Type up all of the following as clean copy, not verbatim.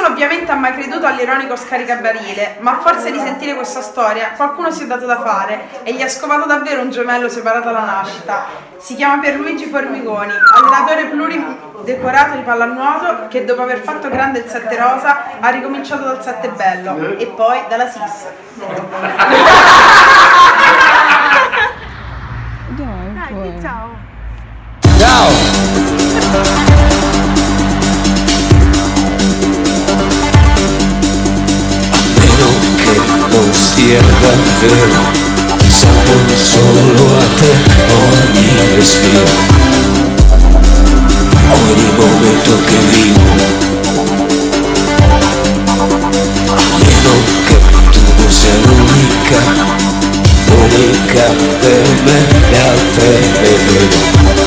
Nessuno ovviamente ha mai creduto all'ironico scaricabarile, ma a forza di sentire questa storia qualcuno si è dato da fare e gli ha scovato davvero un gemello separato alla nascita. Si chiama Pierluigi Formigoni, allenatore pluridecorato di pallanuoto che dopo aver fatto grande il 7 rosa ha ricominciato dal 7 bello e poi dalla SIS. Dai, ciao. Ciao! Non sia davvero, sapevo solo a te ogni respiro, ogni momento che vivo. Vedo che tu non sei l'unica, l'unica per me, le altre le vedo,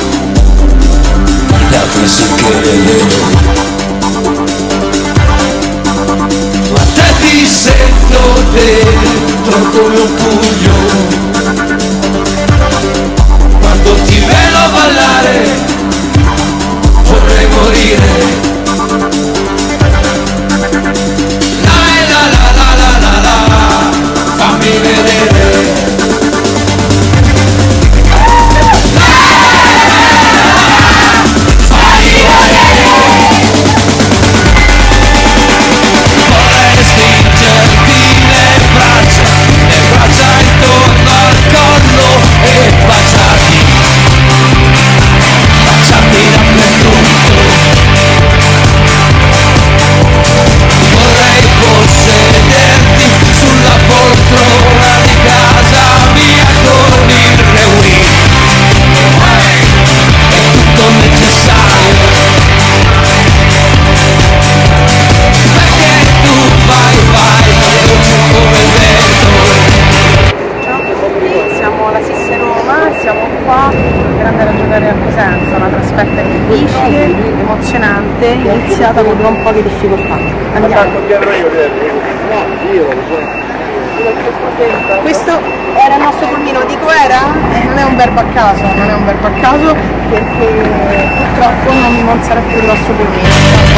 le altre sì che le vedo. Ma te ti sento dentro come un pugno, quando ti vedo ballare vorrei morire. La la la la la la, fammi vedere. Una trasferta difficile, emozionante, iniziata con non poche difficoltà. Andiamo. Questo era il nostro pulmino, dico era? Non è un verbo a caso, non è un verbo a caso perché purtroppo non sarà più il nostro pulmino.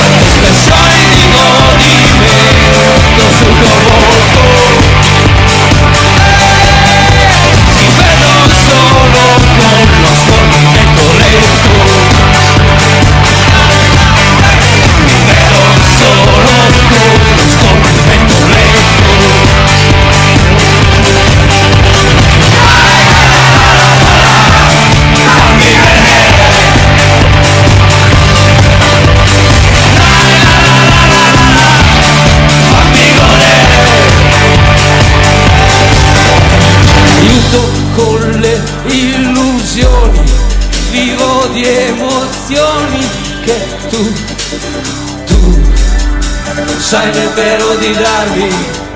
Con le illusioni vivo di emozioni che tu sai nemmeno di darmi.